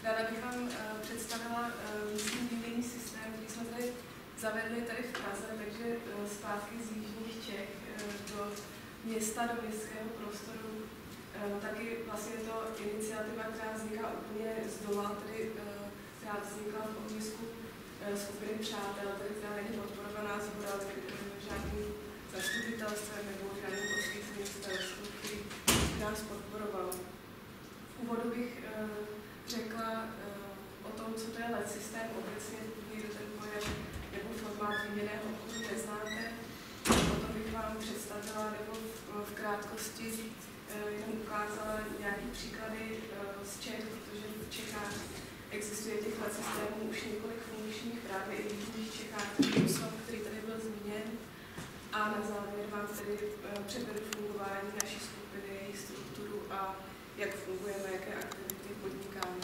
Ráda bych vám představila místní výměnný systém, který jsme tady zavedli tady v Praze, takže zpátky z jižních Čech do města, do městského prostoru. Taky vlastně je to iniciativa, která vzniká úplně z dola, tedy která vznikla v ohnisku skupiny přátel, tedy která není podporovaná z hora žádným zastupitelstvem nebo žádným osvícenství, který nás podporoval. V úvodu bych řekla o tom, co to je LED systém obecně, pokud někdo ten pojem nebo formát výměnného obchodu neznáte. Potom bych vám představila nebo v krátkosti jenom ukázala nějaké příklady z Čech, protože v Čechách existuje těch LED systémů už několik funkčních právě i v jižních Čechách, který tady byl zmíněn. A na závěr vám tedy převedu fungování naší skupiny, její strukturu a jak fungujeme, jaké aktivity podnikáme.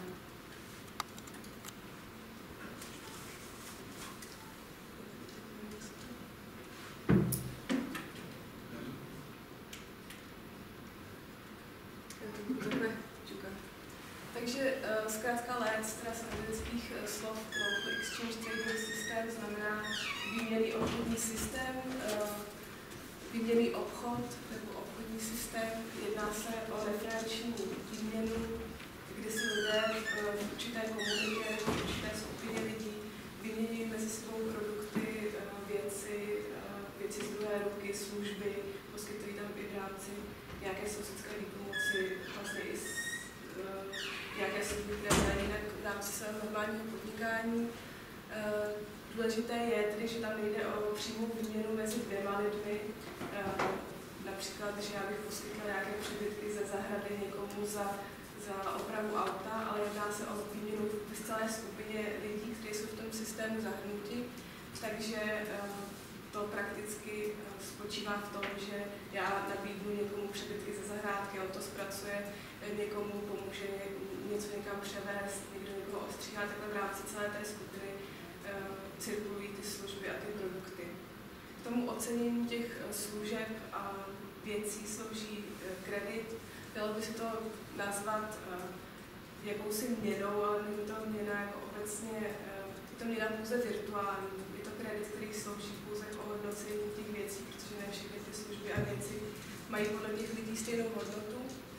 Takže zkrátka LED, teda z anglických slov Local Exchange Trading System, znamená výměnný obchodní systém, výměnný obchod nebo obchodní systém. Jedná se o referenční výměnu, kdy si lidé v určité komunitě, v určité skupině lidí vyměňují mezi sebou produkty, věci z druhé ruky, služby, poskytují tam i v rámci nějaké sousedské výpomoci, vlastně i nějaké služby, které mají jinak v rámci svého normálního podnikání. Důležité je tedy, že tam nejde o přímou výměnu mezi dvěma lidmi, například, že já bych poskytla nějaké přebytky ze zahrady někomu za opravu auta, ale jedná se o výměnu v celé skupině lidí, kteří jsou v tom systému zahrnuti, takže to prakticky spočívá v tom, že já nabídnu někomu přebytky ze zahrádky, on to zpracuje, někomu pomůže něco někam převést, někdo někoho ostříhá, takhle v rámci celé té skupiny cirkulují ty služby a ty produkty. K tomu ocenění těch služeb a věcí slouží kredit. Dalo by se to nazvat jakousi měnou, ale není to měna jako obecně, je to měna pouze virtuální. Je to kredit, který slouží pouze k ohodnocení těch věcí, protože ne všechny ty služby a věci mají podle těch lidí stejnou hodnotu.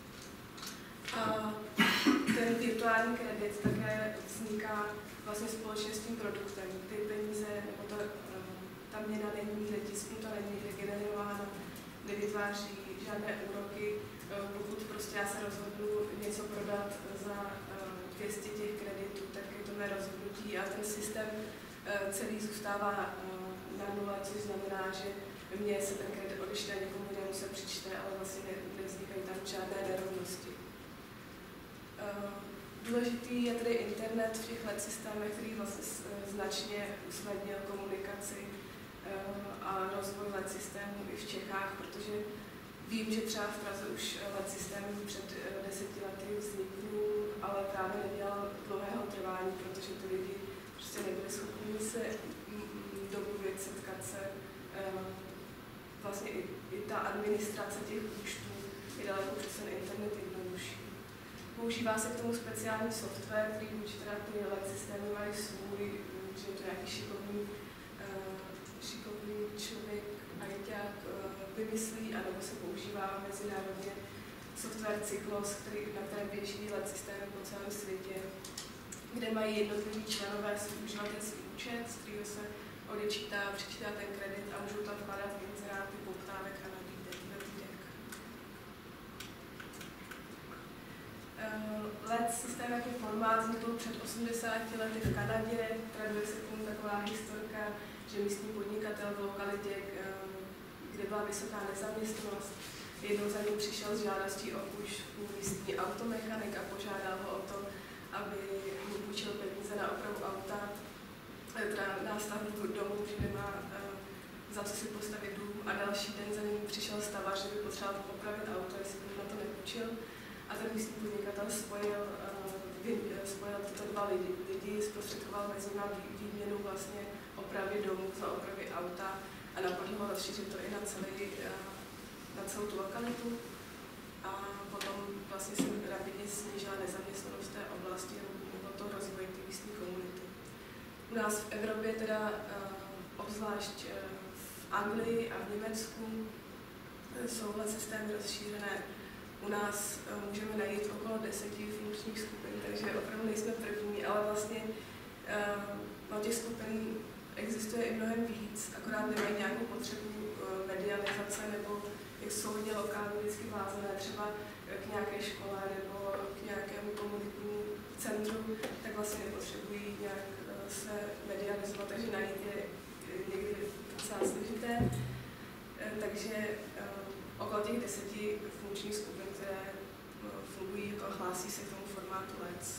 A ten virtuální kredit také vzniká vlastně společně s tím produktem. Ty peníze, nebo ta měna není netisknuta, není někde generována, nevytváří žádné úroky. Pokud prostě já se rozhodnu něco prodat za 200 těch kreditů, tak je to mé rozhodnutí a ten systém celý zůstává na nule, což znamená, že mně se ten kredit odečte a někomu jinému se přičte, ale vlastně nevznikají tam žádné nerovnosti. Důležitý je tedy internet v těch LED systémech, který vlastně značně usnadnil komunikaci a rozvoj LED systémů i v Čechách, protože vím, že třeba v Praze už LED systémy před 10 lety vznikl, ale právě neměl dlouhého trvání, protože ty lidi prostě nebyli schopni se domluvit, setkat se. Vlastně i ta administrace těch účtů je daleko přes ten internet jednodušší. Používá se k tomu speciální software, který buď teda ty LED systémy mají svůj, že to nějaký šikovný člověk, ajťák vymyslí, anebo se používá mezinárodně software Cyclos, na kterém běží LED systémy po celém světě, kde mají jednotliví členové svůj uživatelský účet, z kterého se odečítá, přičítá ten kredit a můžou tam vkládat inzeráty, poptávek a nabídek. LED systém, jaký formát, vznikl před 80 lety v Kanadě. Traduje se k tomu taková historka, že místní podnikatel v lokalitě, kde byla vysoká nezaměstnanost, jednou za ním přišel s žádostí o půjčku místní automechanik a požádal ho o to, aby mu půjčil peníze na opravu auta, teda na stavbu domu, že nemá za co si postavit dům, a další den za ním přišel stavař, že by potřeboval opravit auto, jestli by mu na to nepůjčil. A ten místní podnikatel spojil tyto dva lidi, zprostředkoval mezi nimi výměnu vlastně opravy domu za opravy auta a napadlo ho rozšířit to i na celou tu lokalitu. A potom vlastně se rapidně snížila nezaměstnanost v té oblasti, mohlo to U nás v Evropě teda obzvlášť v Anglii a v Německu jsou systémy rozšířené. U nás můžeme najít okolo 10 funkčních skupin, takže opravdu nejsme první, ale vlastně těch skupin existuje i mnohem víc, akorát nemají nějakou potřebu medializace nebo jsou hodně lokálně vždycky vázané třeba k nějaké škole nebo k nějakému komunitnímu centru, tak vlastně nepotřebují nějak se medializovat, takže najít je někdy docela složité. Takže okolo těch 10 funkčních skupin, které fungují, jako hlásí se k tomu formátu LEC.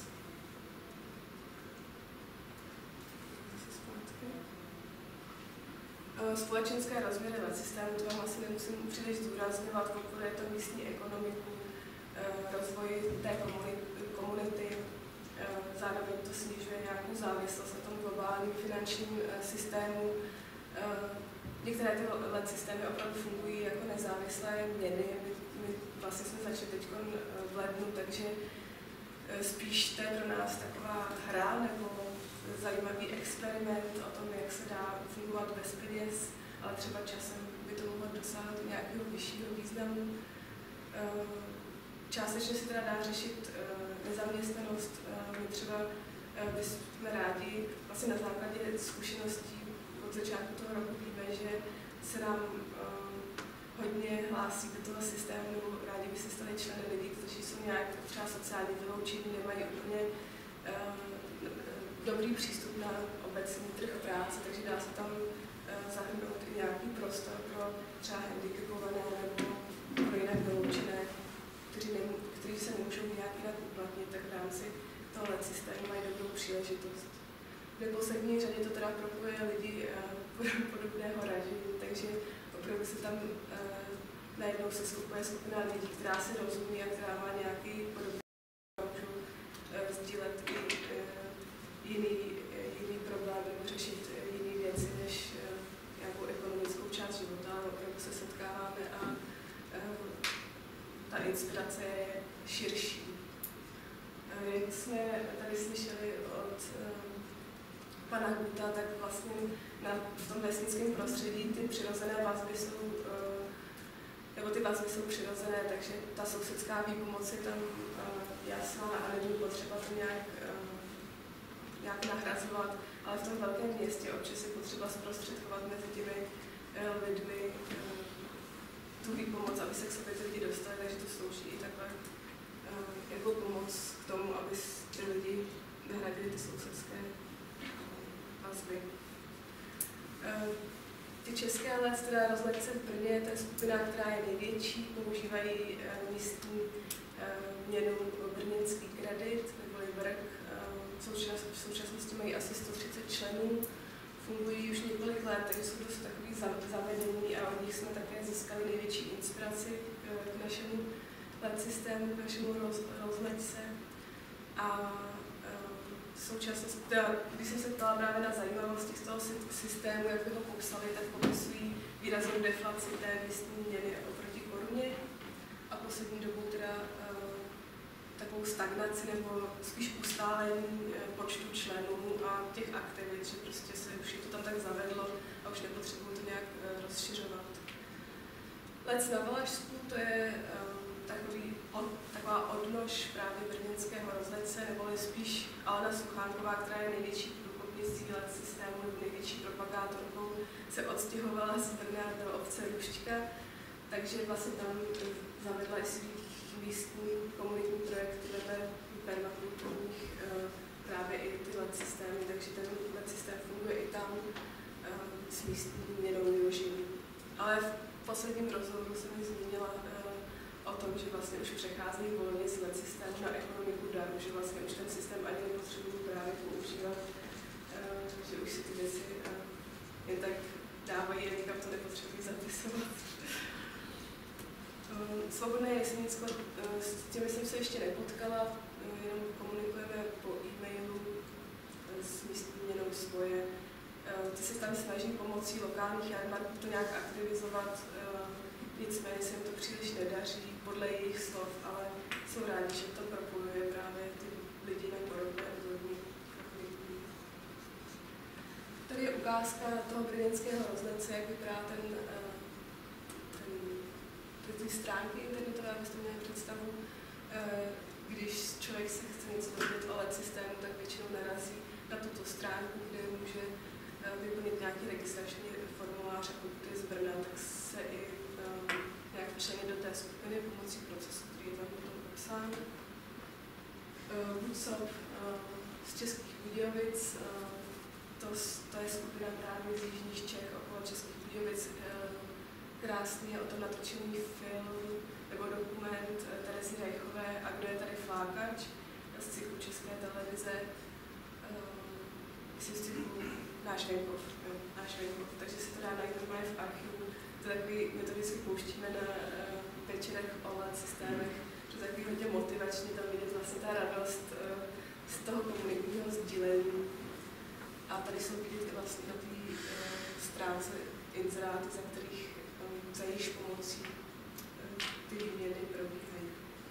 Společenské rozměry LEC systému, to vám asi nemusím příliš zdůrazňovat, podporuje to místní ekonomiku, rozvoj té komunity, zároveň to snižuje nějakou závislost na tom globálním finančním systému. Některé ty LED systémy opravdu fungují jako nezávislé měny. My vlastně jsme začali teď v lednu, takže spíš to je pro nás taková hra nebo zajímavý experiment o tom, jak se dá fungovat bez peněz, ale třeba časem by to mohlo dosáhnout nějakého vyššího významu. Částečně se teda dá řešit nezaměstnanost. My třeba bychom rádi, vlastně na základě zkušeností od začátku toho roku víme, že se nám hodně hlásí do toho systému, nebo rádi by se stali členy lidí, kteří jsou nějak třeba sociálně vyloučení, nemají úplně dobrý přístup na obecný trh práce, takže dá se tam zahrnout i nějaký prostor pro třeba handicapované nebo pro jinak vyloučené, kteří se nemůžou nějak jinak uplatnit, tak v rámci tohle systému mají dobrou příležitost. V neposlední řadě to teda propojuje lidi podobného ražení, takže opravdu se tam najednou se skupuje skupina lidí, která se rozumí a která má nějaký podobný, můžou sdílet i jiný problém nebo řešit jiné věci než nějakou ekonomickou část života, ale opravdu se setkáváme a ta inspirace je širší. Jak jsme tady slyšeli od pana Guta, tak vlastně v tom vesnickém prostředí ty přirozené vazby jsou, nebo ty vazby jsou přirozené, takže ta sousedská výpomoc je tam jasná a není potřeba to nějak nahrazovat, ale v tom velkém městě občas je potřeba zprostředkovat mezi těmi lidmi tu výpomoc, aby se k sobě ty lidi dostali, takže to slouží i takhle jako pomoc k tomu, aby ty lidi nahradili ty sousedské vazby. Ty české LED, teda rozhledce v Brně, to je skupina, která je největší, používají místní měnu brněnský kredit, neboli BRK. V současnosti mají asi 130 členů, fungují už několik let, takže jsou dost takový zavedení a od nich jsme také získali největší inspiraci k našemu LED systému, k našemu rozhledce. A současnost, když jsem se ptala právě na zajímavosti z toho systému, jak by ho popsali, tak popisují výraznou deflaci té místní měny oproti koruně a poslední dobou teda takovou stagnaci nebo spíš ustálení počtu členů a těch aktivit, že prostě se už to tam tak zavedlo a už nepotřebují to nějak rozšiřovat. Lec na Valašsku, to je taková odnož právě brněnského rozhledce, neboli spíš Alena Suchánková, která je největší průkopnicí LED systému, největší propagátorkou, se odstěhovala z Brna do obce Rušťka, takže vlastně tam zavedla i svý místní komunitní projekty vedle permakulturních právě i ty LED systémy, takže ten LED systém funguje i tam s místním měnou využití. Ale v posledním rozhovoru jsem mi zmínila o tom, že vlastně už přecházejí volně z LED systému na ekonomiku daru, že vlastně už ten systém ani nepotřebují právě používat, že už si ty věci jen tak dávají, jen nikam to nepotřebují zapisovat. Svobodné Jesenicko, s těmi jsem se ještě nepotkala, jenom komunikujeme po e-mailu s místní měnou svoje. Ty se tam snaží pomocí lokálních jarmarků to nějak aktivizovat, nicméně se jim to příliš nedaří podle jejich slov, ale jsou rádi, že to propojuje právě ty lidi na podobné úrovni. ukázka toho brněnského roznence, jak vypadá ty stránky internetové, abyste měli představu. Když člověk se chce něco dozvědět o LED systému, tak většinou narazí na tuto stránku, kde může vyplnit nějaký registrační formulář, a pokud je z Brna, tak se i nějak včlenit do té skupiny pomocí procesu, který je tam potom popsán. Bucov z Českých Budějovic, to je skupina právě z jižních Čech okolo Českých Budějovic. Krásný je o tom natočený film nebo dokument Terezy Rejchové A kdo je tady flákač z cyklu České televize, myslím z cyklu Náš venkov, takže si to dá najít normálně v archivu. To takový, my to vždycky pouštíme na večerech o LED systémech, že takový hodně motivačně tam vidět vlastně ta radost z toho komunitního sdílení. A tady jsou vidět vlastně na té stránce inzeráty, za jejíž pomocí ty výměny probíhají.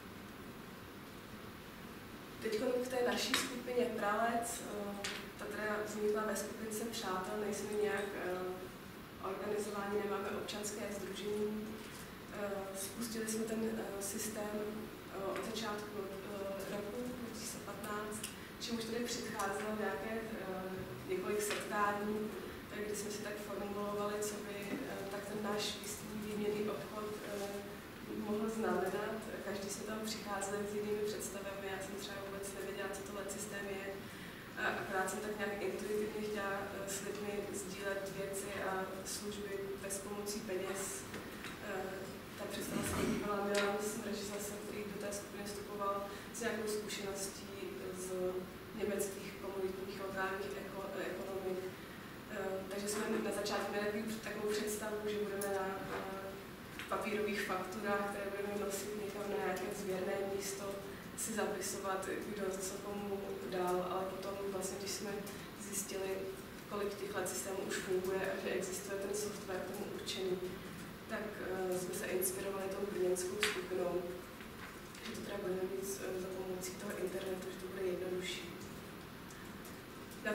Teď k té naší skupině Pralec. Ta teda vznikla ve skupince Přátel, nejsme nějak organizováni, nemáme občanské sdružení. Spustili jsme ten systém od začátku roku 2015, čemuž tedy předcházelo několik setkání, kdy jsme si tak formulovali, co by tak ten náš výměnný obchod mohl znamenat. Každý jsme tam přicházeli s jinými představami, já jsem třeba vůbec nevěděla, co to LED systém je. Akorát jsem tak nějak intuitivně chtěla s lidmi sdílet věci a služby bez pomocí peněz. Ta představa se dívala Milan Smrž zase, který do té skupiny vstupoval s nějakou zkušeností z německých komunitních lokálních ekonomik. Takže jsme na začátku měli takovou představu, že budeme na papírových fakturách, které budeme nosit někam na nějaké sběrné místo, si zapisovat, kdo co komu dál, ale potom vlastně, když jsme zjistili, kolik těch LED systémů už funguje a že existuje ten software k tomu určený, tak jsme se inspirovali tou brněnskou skupinou, že to teda budeme mít za pomocí toho internetu, že to bude jednodušší. Na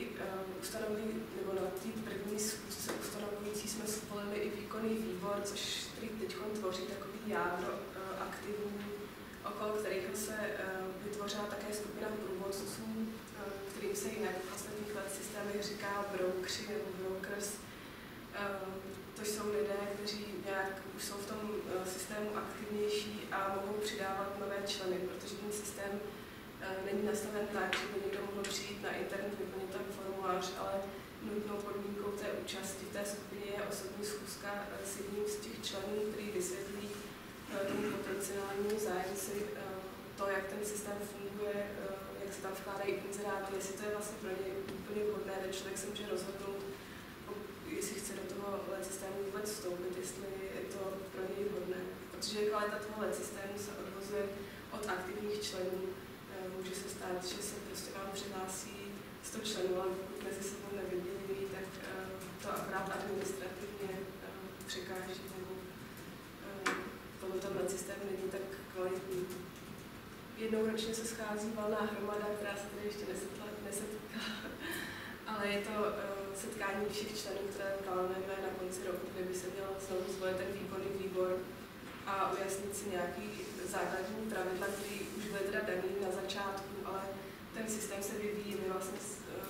té první schůzce ustanovující jsme spolili i výkonný výbor, což teď tvoří takový jádro aktivní, okolo kterého se vytvořila také skupina průvodců, kterým se jinak v ostatních LED systémech říká broukři nebo brokers. To jsou lidé, kteří nějak už jsou v tom systému aktivnější a mohou přidávat nové členy, protože ten systém není nastaven tak, že by někdo mohl přijít na internet, vyplnit tam formulář, ale nutnou podmínkou té účasti v té skupině je osobní schůzka s jedním z těch členů, který vysvětlí tomu potenciálnímu zájemci to, jak ten systém funguje, jak se tam vkládají inzeráty, jestli to je vlastně pro něj úplně vhodné, ten člověk se může rozhodnout, jestli chce do toho LED systému vůbec vstoupit, jestli je to pro něj vhodné. Protože kvalita toho LED systému se odvozuje od aktivních členů. Může se stát, že se prostě vám přihlásí 100 členů, ale pokud mezi sebou nevydělují, tak to akorát administrativně překáží, nebo potom ten LED systém není tak kvalitní. Jednou ročně se schází valná hromada, která se tady ještě nesetkala, ale je to setkání všech členů, které plánujeme na konci roku, kde by se měl znovu zvolit ten výkonný výbor a ujasnit si nějaký základní pravidla, který už byly teda daný na začátku, ale ten systém se vyvíjí. My vlastně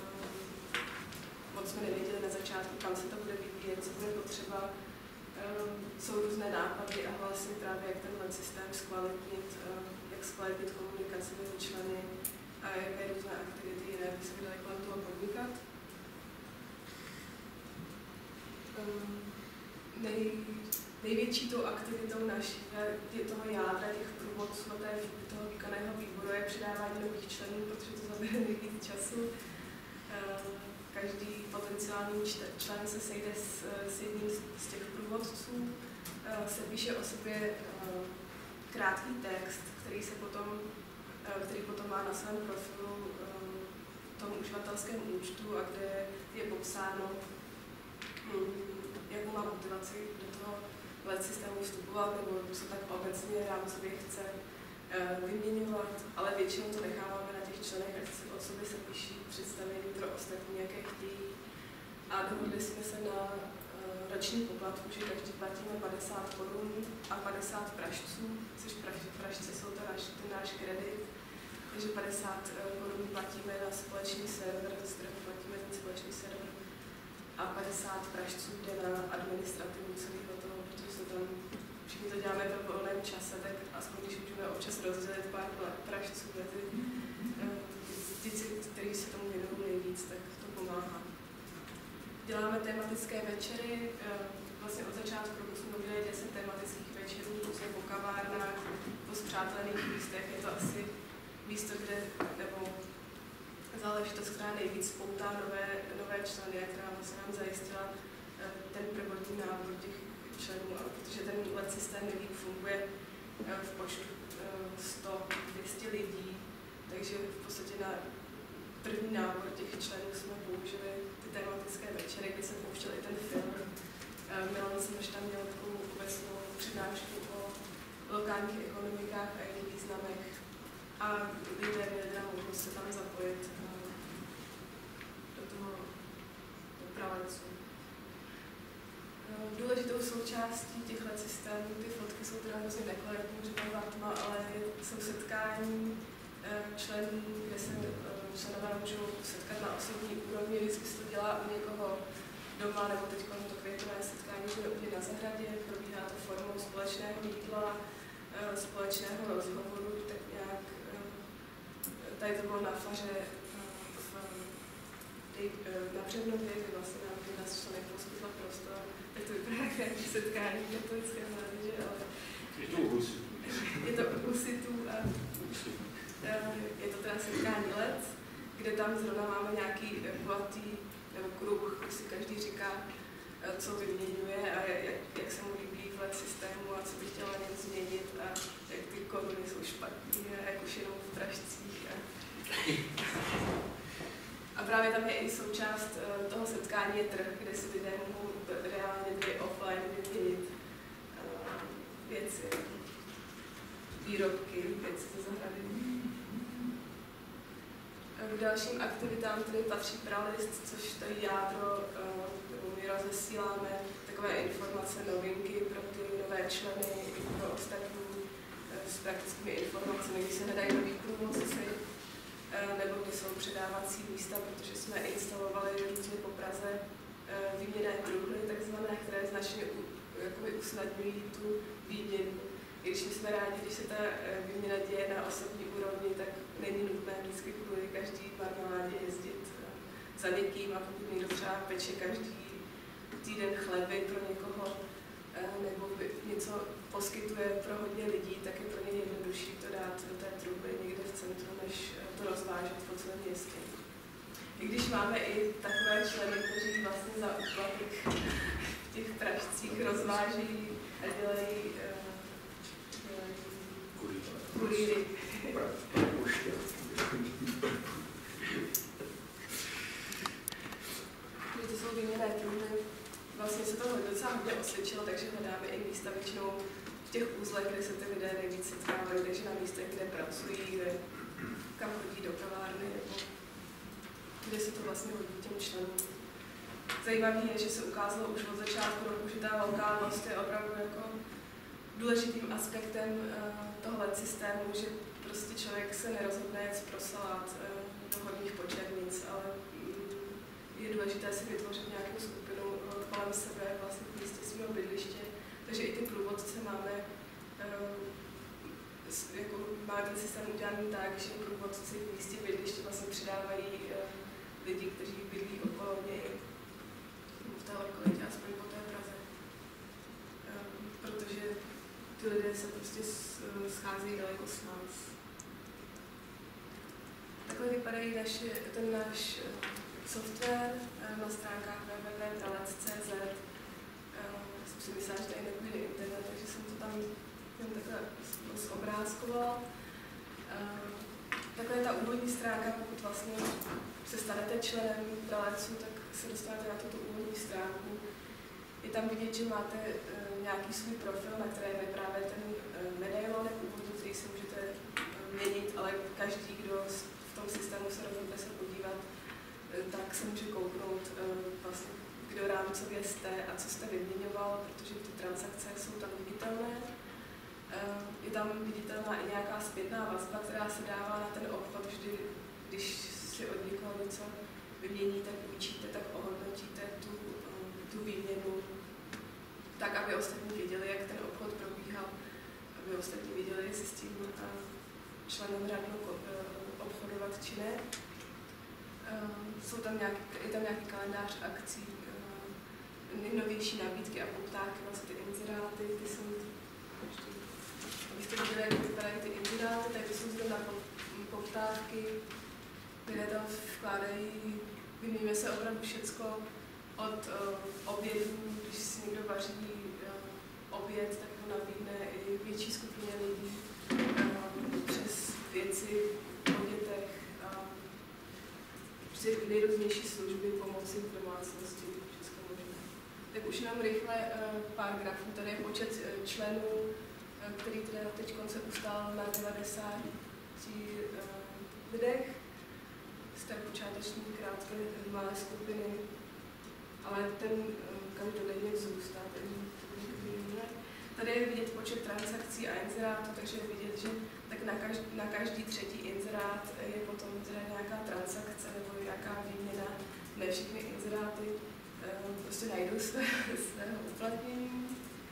moc jsme nevěděli na začátku, kam se to bude vyvíjet, co bude potřeba. Jsou různé nápady a hlasy právě, jak ten LED systém zkvalitnit, jak zkvalitnit komunikaci mezi členy a jaké různé aktivity jiné by se daly kolem toho podnikat. Největší tou aktivitou naší, toho jádra, těch průvodců a toho výkonného výboru je přidávání nových členů, protože to zabere nejvíc času. Každý potenciální člen se sejde s jedním z těch průvodců, se píše o sobě krátký text, který potom má na svém profilu v tom uživatelském účtu a kde je popsáno, jakou má motivaci do toho LED systému vstupovat, nebo co tak obecně rámcově chce vyměňovat, ale většinou to necháváme na těch členech, ať si o sobě se píší představení pro ostatní, jaké chtějí. a dohodli jsme se na roční poplatku, že každý platíme 50 korun a 50 pražců, což pražci jsou to náš kredit, takže 50 korun platíme na společný server, z kterého platíme ten společný server a 50 pražců jde na administrativu celého toho, protože se tam všichni to děláme ve volném čase, tak aspoň když můžeme občas rozdělit pár pražců mezi ty, kteří se tomu věnují nejvíc, tak to pomáhá. Děláme tematické večery, vlastně od začátku roku jsme udělali 10 tematických večerů, různě po kavárnách, po spřátelených místech, je to asi místo, kde, nebo záležitost, která nejvíc spoutá nové členy, a která vlastně nám zajistila ten prvotní nábor těch členů, protože ten let systém nejvíc funguje v počtu 100-200 lidí, takže v podstatě na první nábor těch členů jsme použili ty tematické večery, kdy se pouštěl i ten film. Milan Smrš tam měl takovou obecnou přednášku o lokálních ekonomikách a jejich významech a lidé měli teda možnost se tam zapojit do toho pralecu. Důležitou součástí těchto systémů, ty fotky jsou teda hrozně nekvalitní, říkám tma, ale jsou setkání členů, kde se členové můžou setkat na osobní úrovni, vždycky se to dělá u někoho doma, nebo teď to květové setkání bude úplně na zahradě, probíhá to formou společného jídla, společného rozhovoru, tak nějak, tady to bylo na faře na Břevnově, kde vlastně nám jedna z členek poskytla prostor, tak to vypadá jak nějaké setkání katolické mládeže, ale je to u husitů. Je to u husitů a je to teda setkání let, kde tam zrovna máme nějaký kulatý nebo kruh, kde si každý říká, co vyměňuje a jak se mu líbí v let systému a co by chtěla něm změnit a jak ty koruny jsou špatný a jak už jenom v pražcích. A právě tam je i součást toho setkání je trh, kde si lidé mohou reálně offline vyměnit věci, výrobky, věci ze zahrady. K dalším aktivitám tedy patří pralist, což tady jádro, my rozesíláme takové informace, novinky pro ty nové členy i pro ostatní s praktickými informacemi, když se hledají nový průvodci, nebo když jsou předávací místa, protože jsme instalovali různě po Praze výměnné truhly, takzvané, které značně usnadňují tu výměnu. I když my jsme rádi, když se ta výměna děje na osobní úrovni, tak není nutné vždycky kvůli každý marmeládě jezdit za někým a pokud někdo třeba peče každý týden chleby pro někoho nebo něco poskytuje pro hodně lidí, tak je pro ně jednodušší to dát do té truhly někde v centru, než to rozvážet po celém městě. I když máme i takové členy, kteří vlastně za úplatek v těch pražcích rozváží a dělají kurýry. To jsou výměnné truhly. Vlastně se to docela hodně osvědčilo, takže hledáme i místa většinou v těch uzlech, kde se ty lidé nejvíc setkávají, takže na místech, kde pracují, kam chodí do kavárny, nebo kde se to vlastně hodí těm členům. Zajímavé je, že se ukázalo už od začátku roku, že ta lokálnost je opravdu jako důležitým aspektem tohle systému, že prostě člověk se nerozhodne jet pro salát do Horních Počernic, ale je důležité si vytvořit nějakou skupinu kolem sebe, vlastně v místě svého bydliště. Takže i ty průvodce máme ten systém udělaný tak, že průvodci v místě bydliště vlastně přidávají lidi, kteří bydlí okolo něj v té lokalitě, aspoň po té Praze. Protože ty lidé se prostě scházejí daleko s nás. Takhle vypadají ten náš software na stránkách www.pralec.cz. Jsem si myslela, že tady nebude internet, takže jsem to tam jen takhle zobrázkovala. Takhle je ta úvodní stránka, pokud vlastně se stanete členem Praleců, tak se dostanete na tuto úvodní stránku. Je tam vidět, že máte nějaký svůj profil, na které je právě ten medailonek úvodní, který si můžete měnit, ale každý, kdo v tom systému se rozhodne se podívat, tak se může kouknout vlastně rámcově jste a co jste vyměňoval, protože ty transakce jsou tam viditelné. Je tam viditelná i nějaká zpětná vazba, která se dává na ten obchod vždy, když si od někoho něco vyměníte, půjčíte, tak ohodnotíte tu výměnu tak, aby ostatní věděli, jak ten obchod probíhal, aby ostatní věděli, jestli s tím členem rádnou obchodovat či ne. Je tam nějaký kalendář akcí, nejnovější nabídky a poptávky, vlastně ty inzeráty, ty jsou, abyste viděli, jak vypadají ty inzeráty, tak jsou zrovna poptávky, které tam vkládají, vyměňuje se opravdu všecko od obědů, když si někdo vaří oběd, tak ho nabídne i větší skupině lidí, přes věci o dětech, nejrůznější služby, pomoci v domácnosti, všechno možné. Tak už jenom rychle pár grafů. Tady je počet členů, který teda teď se ustál na 90 lidech z té počáteční krátké malé skupiny, ale ten každodenně vzrůstá. Tady je vidět počet transakcí a inzerátů, takže je vidět, že tak na každý třetí inzerát je potom teda nějaká transakce nebo nějaká výměna. Ne všechny inzeráty prostě najdou svého uplatnění.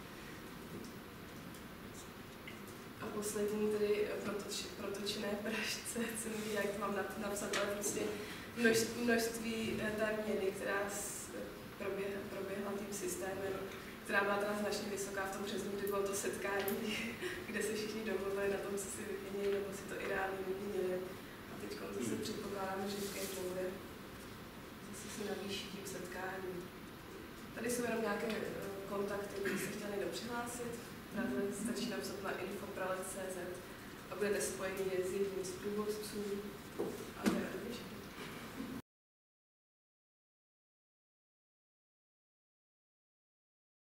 A poslední tedy protočené pražce, co nevím, jak to mám napsat, ale prostě množství té měny, která proběhla tím systémem, která byla teda značně vysoká v tom březnu, kdy bylo to setkání, kde se všichni domluvili na tom, co si vyměnili, nebo si to i reálně vyměnili. A teď zase předpokládáme, že v květnu bude zase se navýší tím setkáním. Tady jsou jenom nějaké kontakty, kdy se chtěli dopřihlásit. Praze stačí napsat na info.pralec.cz a budete spojeni s jedním z průvodců. A to je všechno.